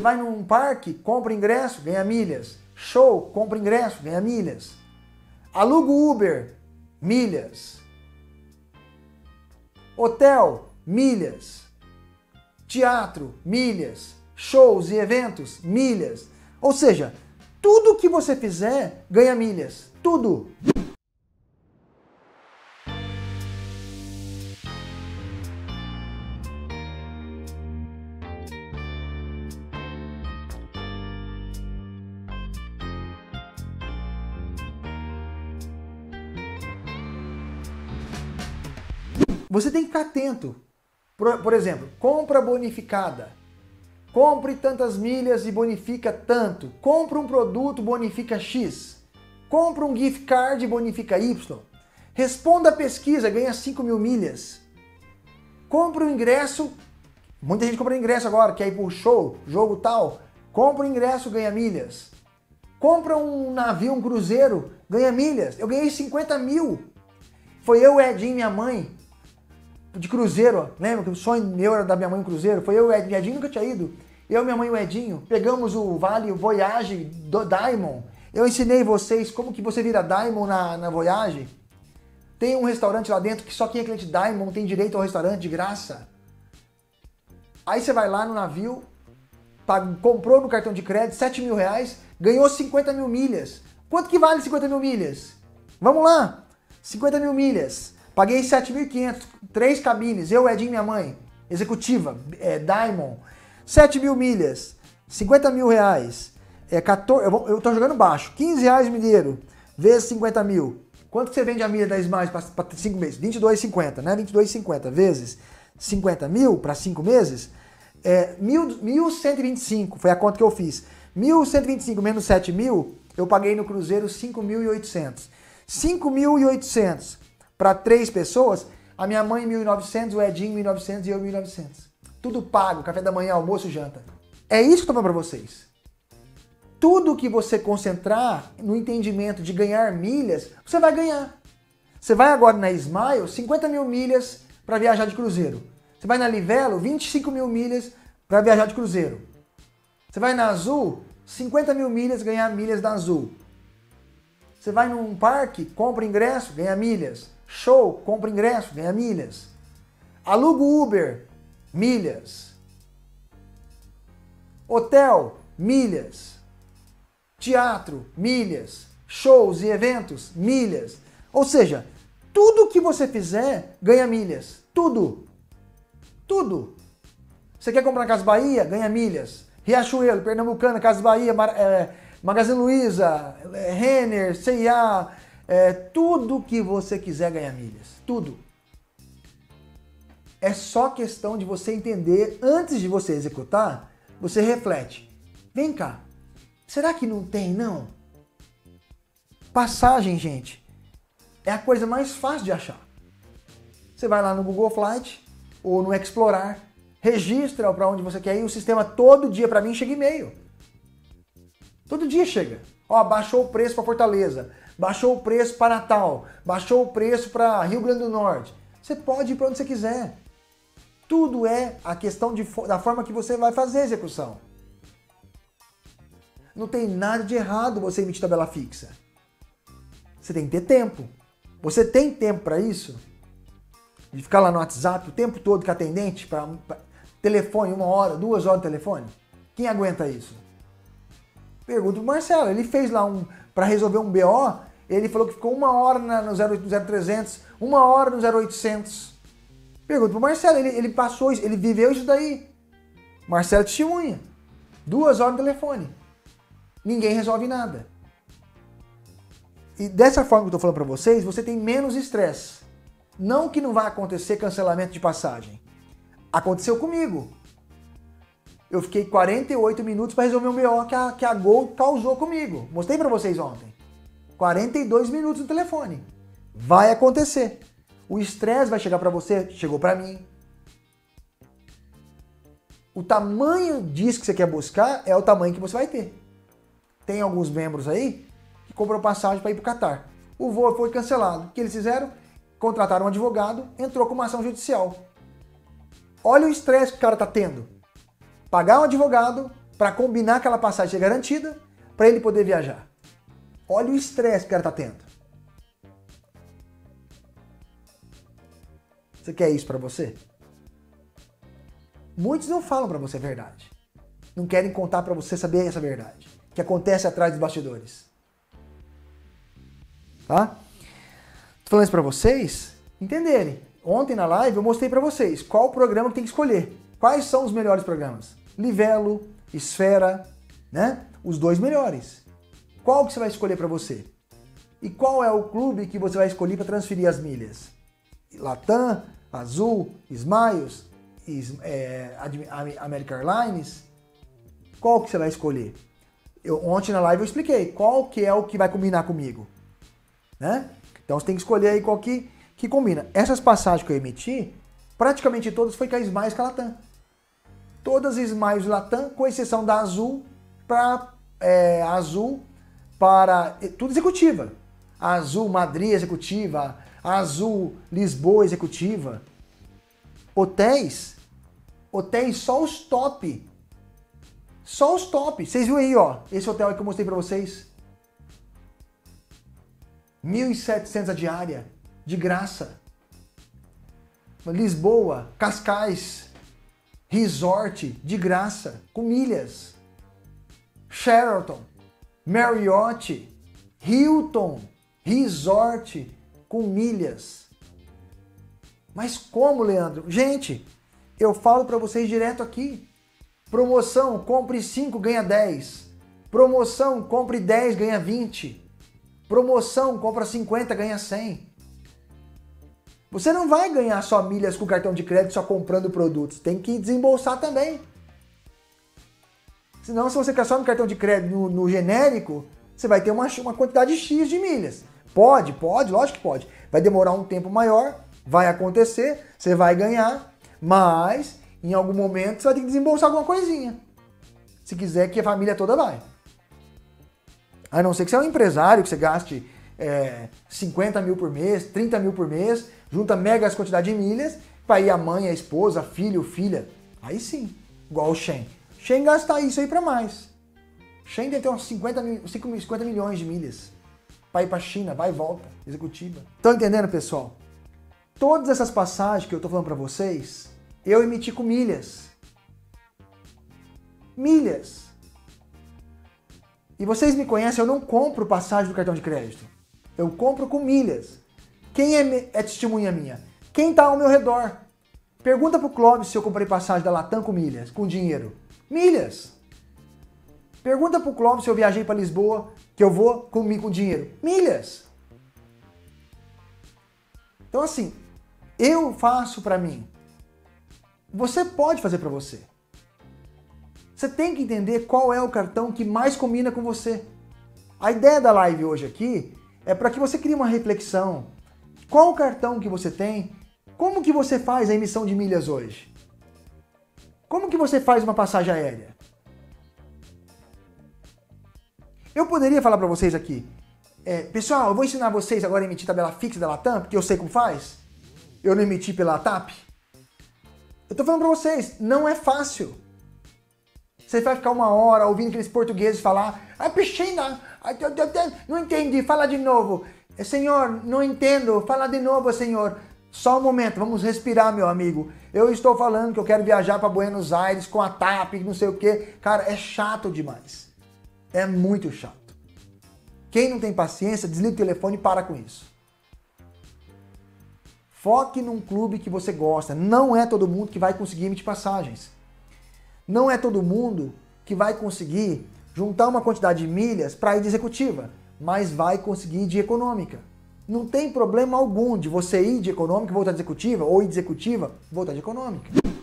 vai num parque, compra ingresso, ganha milhas. Show, compra ingresso, ganha milhas. Aluga o Uber, milhas. Hotel, milhas. Teatro, milhas. Shows e eventos, milhas. Ou seja, tudo que você fizer ganha milhas. Tudo. Você tem que ficar atento. Por exemplo, compra bonificada. Compre tantas milhas e bonifica tanto. Compra um produto, bonifica X. Compra um gift card e bonifica Y. Responda a pesquisa, ganha 5.000 milhas. Compra um ingresso. Muita gente compra ingresso agora, quer ir pro show, jogo tal. Compra um ingresso, ganha milhas. Compra um navio, um cruzeiro, ganha milhas. Eu ganhei 50.000. Foi eu, Edinho e minha mãe. De cruzeiro, lembra que o sonho meu era da minha mãe um cruzeiro? Foi eu e o Edinho, nunca tinha ido. Eu, minha mãe e o Edinho, pegamos o Vale Voyage do Diamond. Eu ensinei vocês como que você vira Diamond na Voyage. Tem um restaurante lá dentro que só quem é cliente Diamond tem direito ao restaurante de graça. Aí você vai lá no navio, comprou no cartão de crédito 7.000 reais, ganhou 50.000 milhas. Quanto que vale 50.000 milhas? Vamos lá, 50.000 milhas. Paguei 7.500, 3 cabines, eu, Edinho e minha mãe, executiva, Diamond, 7.000 milhas, 50.000 reais, 14, eu tô jogando baixo, 15 reais milheiro, vezes 50.000. Quanto que você vende a milha da Smiles para 5 meses? 22,50, né? 22,50 vezes 50.000 para 5 meses, 1.125, foi a conta que eu fiz. 1.125 menos 7.000, eu paguei no cruzeiro 5.800. 5.800 para 3 pessoas, a minha mãe 1.900, o Edinho 1.900 e eu 1.900. Tudo pago, café da manhã, almoço, janta. É isso que eu estou falando para vocês. Tudo que você concentrar no entendimento de ganhar milhas, você vai ganhar. Você vai agora na Smile, 50.000 milhas para viajar de cruzeiro. Você vai na Livelo, 25.000 milhas para viajar de cruzeiro. Você vai na Azul, 50.000 milhas, ganhar milhas da Azul. Você vai num parque, compra ingresso, ganha milhas. Show, compra ingresso, ganha milhas. Aluga o Uber, milhas. Hotel, milhas. Teatro, milhas. Shows e eventos, milhas. Ou seja, tudo que você fizer ganha milhas. Tudo. Tudo. Você quer comprar na Casas Bahia? Ganha milhas. Riachuelo, Pernambucana, Casas Bahia, Magazine Luiza, Renner, C&A, tudo que você quiser ganhar milhas. Tudo. É só questão de você entender, antes de você executar, você reflete. Vem cá, será que não tem não? Passagem, gente, é a coisa mais fácil de achar. Você vai lá no Google Flight ou no Explorar, registra para onde você quer ir, o sistema todo dia para mim chega e-mail. Todo dia chega. Ó, baixou o preço para Fortaleza, baixou o preço para Natal, baixou o preço para Rio Grande do Norte. Você pode ir para onde você quiser. Tudo é a questão da forma que você vai fazer a execução. Não tem nada de errado você emitir tabela fixa. Você tem que ter tempo. Você tem tempo para isso? De ficar lá no WhatsApp o tempo todo com a atendente, para telefone, 1 hora, 2 horas de telefone? Quem aguenta isso? Pergunta pro Marcelo, ele fez lá para resolver um BO, ele falou que ficou 1 hora no 0300, 1 hora no 0800. Pergunta pro Marcelo, ele passou isso, ele viveu isso daí. Marcelo testemunha. 2 horas no telefone. Ninguém resolve nada. E dessa forma que eu tô falando para vocês, você tem menos estresse. Não que não vai acontecer cancelamento de passagem. Aconteceu comigo. Eu fiquei 48 minutos para resolver um BO que a Gol causou comigo. Mostrei para vocês ontem. 42 minutos no telefone. Vai acontecer. O estresse vai chegar para você, chegou para mim. O tamanho disso que você quer buscar é o tamanho que você vai ter. Tem alguns membros aí que comprou passagem para ir para o Catar. O voo foi cancelado. O que eles fizeram? Contrataram um advogado, entrou com uma ação judicial. Olha o estresse que o cara está tendo. Pagar um advogado para combinar aquela passagem garantida para ele poder viajar. Olha o estresse que o cara está tendo. Você quer isso para você? Muitos não falam para você a verdade. Não querem contar para você saber essa verdade, que acontece atrás dos bastidores. Tá? Tô falando isso para vocês entenderem. Ontem na live eu mostrei para vocês qual programa que tem que escolher. Quais são os melhores programas? Livelo, Esfera, né? Os 2 melhores. Qual que você vai escolher para você? E qual é o clube que você vai escolher para transferir as milhas? Latam, Azul, Smiles, American Airlines? Qual que você vai escolher? Ontem na live eu expliquei qual que é o que vai combinar comigo, né? Então você tem que escolher aí qual que combina. Essas passagens que eu emiti, praticamente todas foi com a Smiles e com a Latam. Todas as Smiles e Latam, com exceção da Azul para tudo executiva. A Azul Madrid executiva, a Azul Lisboa executiva. Hotéis só os top. Só os top. Vocês viram aí, ó, esse hotel aí que eu mostrei para vocês. 1.700 a diária, de graça. Lisboa, Cascais, Resort, de graça, com milhas. Sheraton, Marriott, Hilton, Resort, com milhas. Mas como, Leandro? Gente, eu falo para vocês direto aqui. Promoção, compre 5, ganha 10. Promoção, compre 10, ganha 20. Promoção, compra 50, ganha 100. Você não vai ganhar só milhas com cartão de crédito só comprando produtos. Tem que desembolsar também. Senão, se você quer só no cartão de crédito no genérico, você vai ter uma quantidade X de milhas. Pode, lógico que pode. Vai demorar um tempo maior, vai acontecer, você vai ganhar, mas em algum momento você vai ter que desembolsar alguma coisinha. Se quiser que a família toda vai. A não ser que você é um empresário, que você gaste 50 mil por mês, 30 mil por mês, junta megas quantidade de milhas, para ir a mãe, a esposa, filho, filha. Aí sim, igual o Shen. Shen gasta isso aí para mais. Shen deve ter uns 50 milhões de milhas para ir para a China, vai e volta, executiva. Estão entendendo, pessoal? Todas essas passagens que eu estou falando para vocês, eu emiti com milhas. Milhas. E vocês me conhecem, eu não compro passagem do cartão de crédito. Eu compro com milhas. Quem é testemunha minha? Quem está ao meu redor? Pergunta pro Clóvis se eu comprei passagem da Latam com milhas, com dinheiro. Milhas. Pergunta pro Clóvis se eu viajei para Lisboa, que eu vou comigo com dinheiro. Milhas. Então assim, eu faço para mim. Você pode fazer para você. Você tem que entender qual é o cartão que mais combina com você. A ideia da live hoje aqui é para que você crie uma reflexão. Qual o cartão que você tem? Como que você faz a emissão de milhas hoje? Como que você faz uma passagem aérea? Eu poderia falar para vocês aqui, pessoal, eu vou ensinar vocês agora a emitir tabela fixa da Latam, porque eu sei como faz. Eu não emiti pela TAP. Eu tô falando para vocês, não é fácil. Você vai ficar uma hora ouvindo aqueles portugueses falar, piscina, não entendi, fala de novo. Senhor, não entendo, fala de novo, senhor. Só um momento, vamos respirar, meu amigo. Eu estou falando que eu quero viajar para Buenos Aires com a TAP, não sei o quê. Cara, é chato demais. É muito chato. Quem não tem paciência, desliga o telefone e para com isso. Foque num clube que você gosta. Não é todo mundo que vai conseguir emitir passagens. Não é todo mundo que vai conseguir juntar uma quantidade de milhas para ir de executiva, mas vai conseguir ir de econômica. Não tem problema algum de você ir de econômica e voltar de executiva, ou ir de executiva e voltar de econômica.